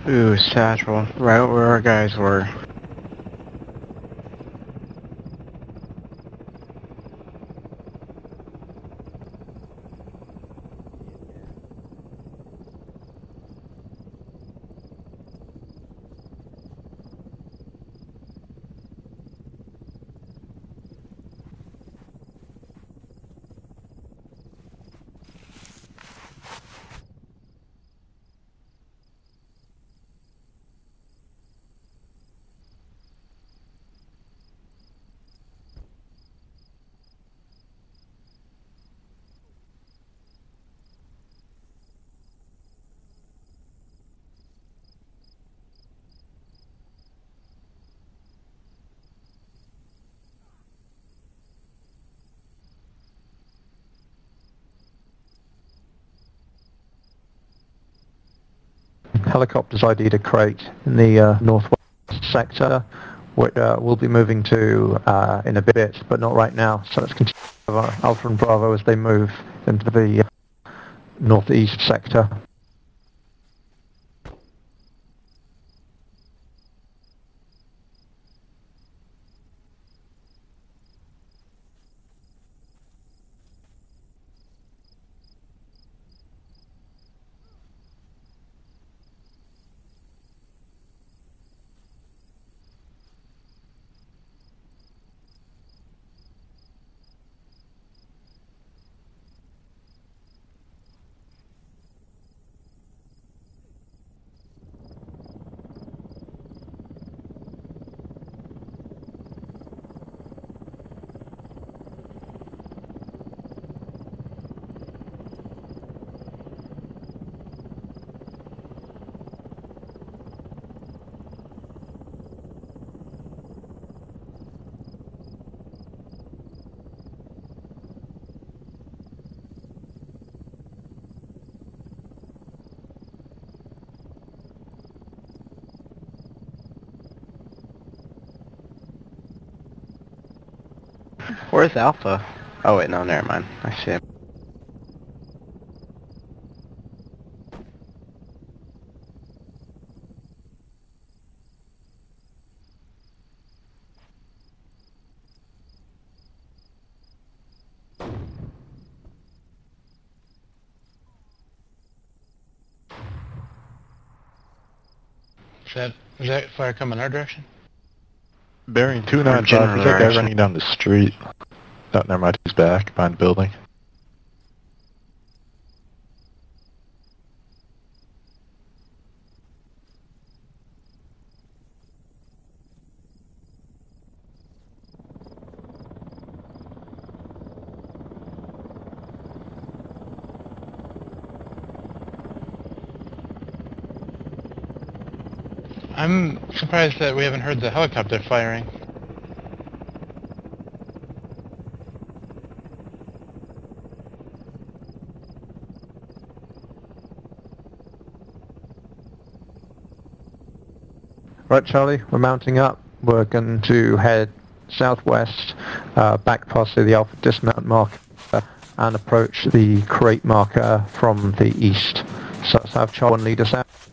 Ooh, satchel. Right where our guys were. Helicopters ID'd a crate in the northwest sector, which we'll be moving to in a bit, but not right now. So let's continue with Alpha and Bravo as they move into the northeast sector. Where's Alpha? Oh wait, no, never mind. I see him. Is that fire coming our direction? Bearing 295, is that guy running down the street? Oh, never mind, he's back, behind the building. I'm surprised that we haven't heard the helicopter firing. Right, Charlie, we're mounting up. We're going to head southwest, back past the Alpha dismount marker, and approach the crate marker from the east. So let's have Charlie lead us out.